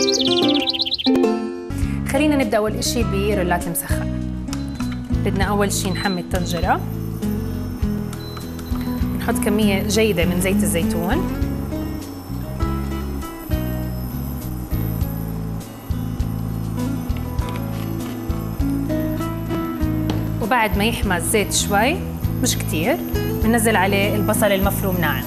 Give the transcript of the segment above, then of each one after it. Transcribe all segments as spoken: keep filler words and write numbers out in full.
خلينا نبدأ أول إشي برولات المسخن. بدنا أول شي نحمي الطنجرة، نحط كمية جيدة من زيت الزيتون، وبعد ما يحمى الزيت شوي مش كتير بننزل عليه البصل المفروم ناعم.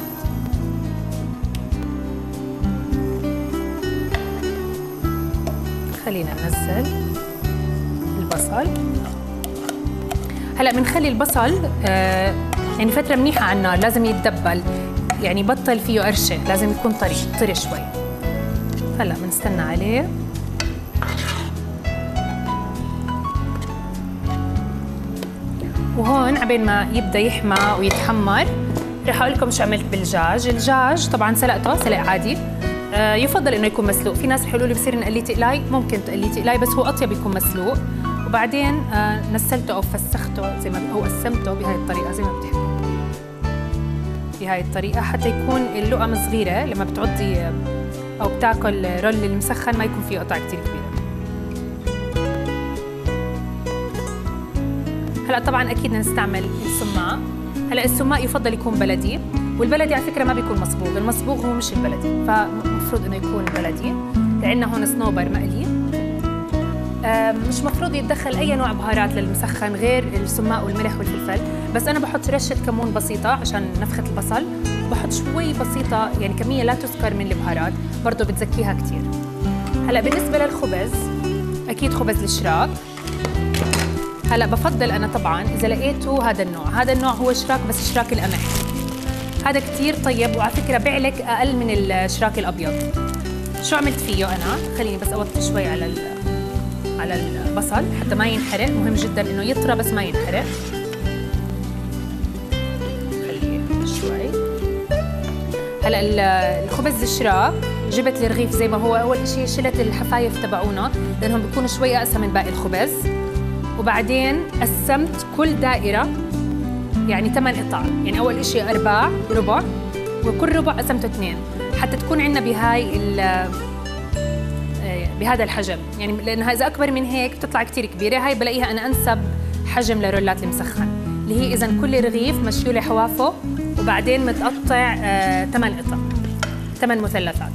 خلينا ننزل البصل. هلا بنخلي البصل آه يعني فترة منيحة على النار، لازم يتدبل، يعني بطل فيه قرشة، لازم يكون طري طري شوي. هلا بنستنى عليه. وهون عبين ما يبدا يحمى ويتحمر رح اقول لكم شو عملت بالدجاج. الدجاج طبعا سلقته سلق عادي، آه يفضل انه يكون مسلوق. في ناس رح يقولوا لي بصير نقليه تقلاي، ممكن تقليه تقلاي بس هو اطيب يكون مسلوق. وبعدين آه نسلته او فسخته زي ما او قسمته بهاي الطريقه زي ما بتحبوا، بهاي الطريقه حتى يكون اللقم صغيره لما بتعضي او بتاكل رول المسخن ما يكون فيه قطع كثير كبيره. هلا طبعا اكيد نستعمل السماق. هلا السماق يفضل يكون بلدي، والبلدي على فكره ما بيكون مصبوغ، المصبوغ هو مش البلدي، فمفروض انه يكون بلدي. عندنا هون صنوبر مقلي. مش مفروض يتدخل اي نوع بهارات للمسخن غير السماق والملح والفلفل، بس انا بحط رشه كمون بسيطه عشان نفخه البصل، بحط شوي بسيطه يعني كميه لا تذكر من البهارات برضه بتزكيها كثير. هلا بالنسبه للخبز اكيد خبز الشراك. هلا بفضل انا طبعا اذا لقيتوا هذا النوع، هذا النوع هو شراك بس شراك القمح، هذا كثير طيب وعلى فكره بيعلك اقل من الشراك الابيض. شو عملت فيه انا؟ خليني بس اوطي شوي على على البصل حتى ما ينحرق، مهم جدا انه يطرى بس ما ينحرق. خليه شوي. هلا الخبز الشراك جبت الرغيف زي ما هو، اول شيء شلت الحفايف تبعونه لانهم بيكونوا شوي اقسى من باقي الخبز، وبعدين قسمت كل دائره يعني ثمان قطع، يعني اول شيء ارباع ربع، وكل ربع قسمته اثنين حتى تكون عندنا بهاي بهذا الحجم، يعني لانها اذا اكبر من هيك بتطلع كثير كبيره. هاي بلاقيها انا انسب حجم لرولات المسخن، اللي هي اذا كل رغيف مشيوله حوافه وبعدين متقطع ثمان قطع، ثمان مثلثات.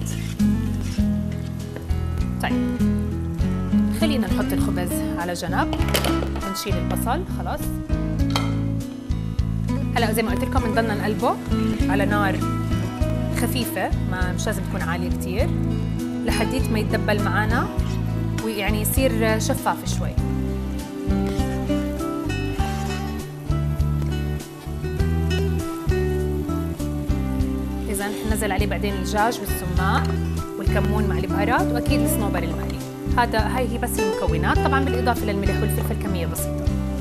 طيب خلينا نحط الخبز على جنب ونشيل البصل خلاص. هلا زي ما قلت لكم بنضلنا نقلبه على نار خفيفه، ما مش لازم تكون عاليه كثير، لحديت ما يتدبل معنا ويعني يصير شفاف شوي. اذا نزل عليه بعدين الدجاج والسماق والكمون مع البهارات واكيد الصنوبر المقلي. هذا هاي هي بس المكونات، طبعا بالاضافه للملح والفلفل كميه بسيطه.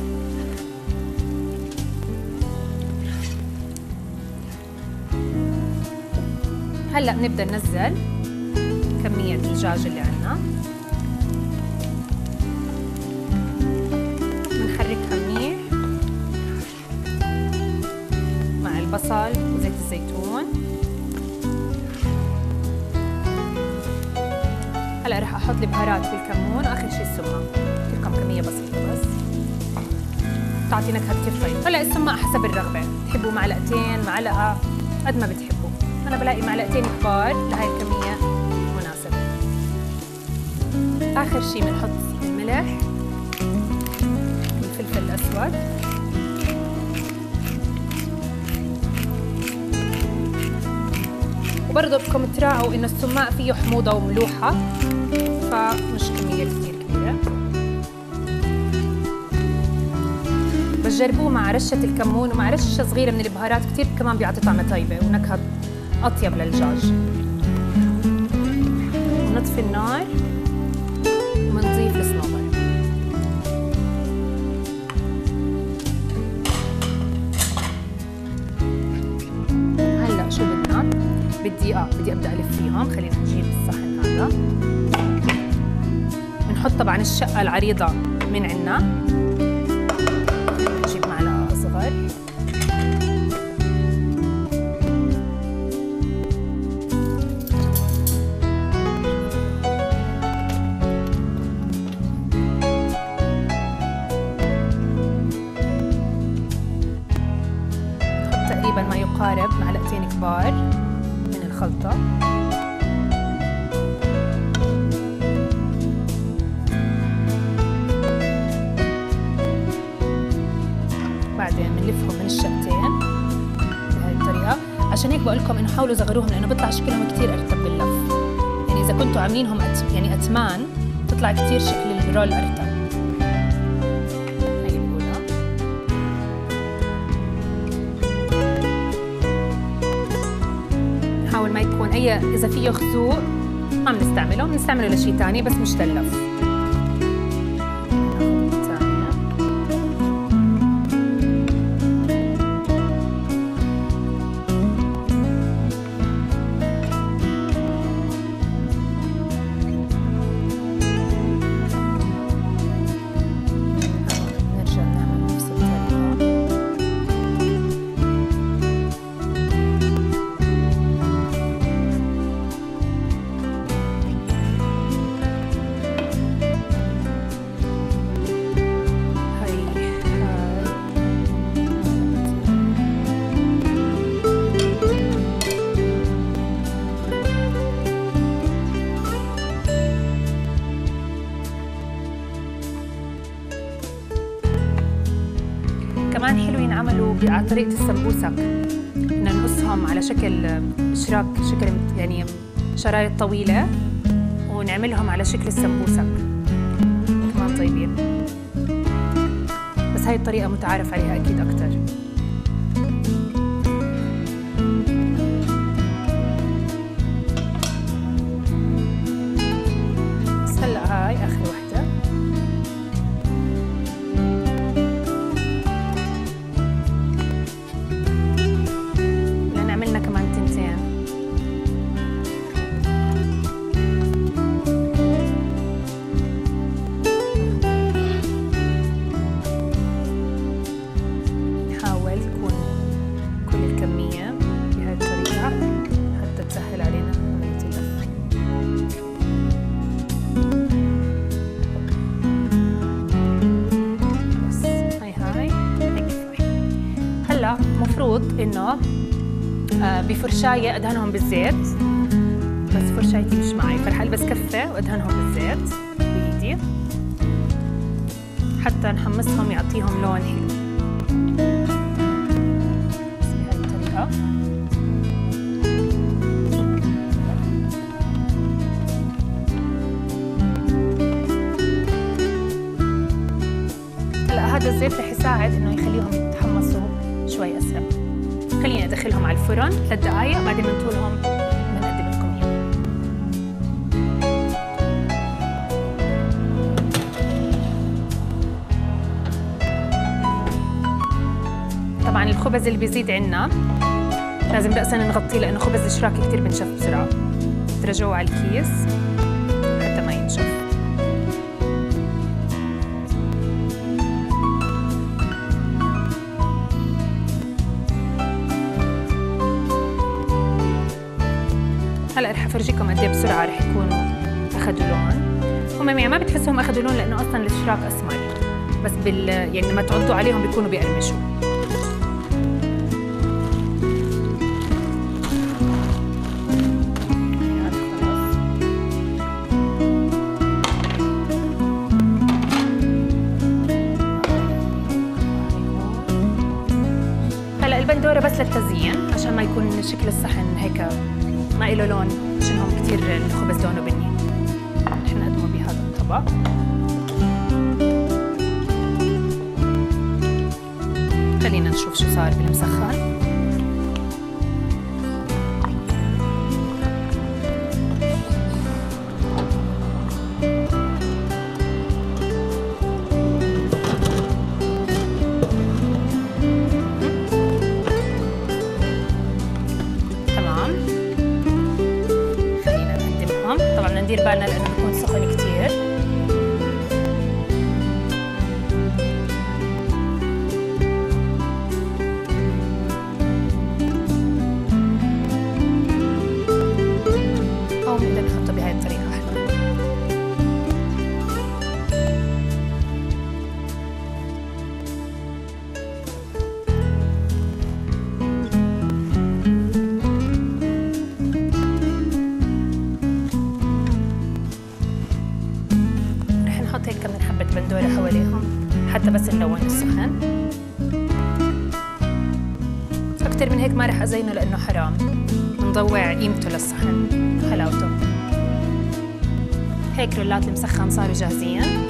هلا بنبدا ننزل كميه الدجاج اللي عندنا، بنحركها منيح مع البصل وزيت الزيتون. هلا رح احط البهارات والكمون واخر شيء السماق، لكم كميه بسيطه بس بتعطي نكهه كثير طيبه. هلا السماق حسب الرغبه، بتحبوا معلقتين معلقه قد ما بتحبوا، انا بلاقي معلقتين كبار لهي الكميه مناسبه. اخر شيء بنحط الملح والفلفل الاسود، وبرضه بدكم تراعوا انه السماق فيه حموضه وملوحه فمش كميه كثير كبيره. بس جربوه مع رشه الكمون ومع رشه صغيره من البهارات، كثير كمان بيعطي طعمه طيبه ونكهه اطيب للدجاج. ونطفي النار ومنضيف الصنوبر. هلا شو بدنا؟ بدي اه بدي ابدا الف فيهم. خلينا نجيب الصحن هذا، بنحط طبعا الشقه العريضه من عنا، نجيب معلقه اصغر، تقريبا ما يقارب معلقتين كبار من الخلطة. بعدين بنلفهم من الشقتين بهاي الطريقة. عشان هيك بقول لكم انه حاولوا صغروهم لانه بيطلع شكلهم كثير ارتب باللف. يعني اذا كنتوا عاملينهم أت... يعني اتمان بتطلع كثير شكل الرول ارتب. هاي بقولها. نحاول ما يكون اي اذا فيه خزوق ما بنستعمله، بنستعمله لشيء ثاني بس مش لللف. كمان حلو ينعملوا على طريقة السمبوسك، بدنا نقصهم على شكل شراك، شكل يعني شرايط طويلة ونعملهم على شكل السمبوسك كمان طيبين. بس هاي الطريقة متعارف عليها أكيد أكتر. بس هلأ هاي آخر وحدة. مفروض انه بفرشاية ادهنهم بالزيت، بس فرشايتي مش معي فرح البس كفة وادهنهم بالزيت بايدي حتى نحمصهم يعطيهم لون حلو. بس بهاي الطريقة. هلا هذا الزيت رح يساعد انه يخليهم يتحمصوا شوي اسرع. خليني ادخلهم على الفرن ثلاث دقائق بعدين بنطولهم بنقدم لكم اياهم. طبعا الخبز اللي بيزيد عنا لازم رأسا نغطيه لانه خبز الشراكي كثير بنشف بسرعه. ترجعوه على الكيس حتى ما ينشف. هلا رح افرجيكم قد ايه بسرعه رح يكونوا اخذوا لون. هم يعني ما بتحسهم اخذوا لون لانه اصلا الشراك اسمر، بس بال يعني لما تعضوا عليهم بيكونوا بيقرمشوا. هلا البندوره بس للتزيين عشان ما يكون شكل الصحن هيك ما إله لون، عشانهم كثير الخبز لونه بني. رح نقدمه بهذا الطبق. خلينا نشوف شو صار بالمسخن. ندير بالنا لأنه بيكون سخن كتير. أو بنقدر نحطه بهاي الطريقة أحلى. ما رح أزينه لأنه حرام، نضوع قيمته للصحن حلاوته. هيك رولات المسخن صاروا جاهزين.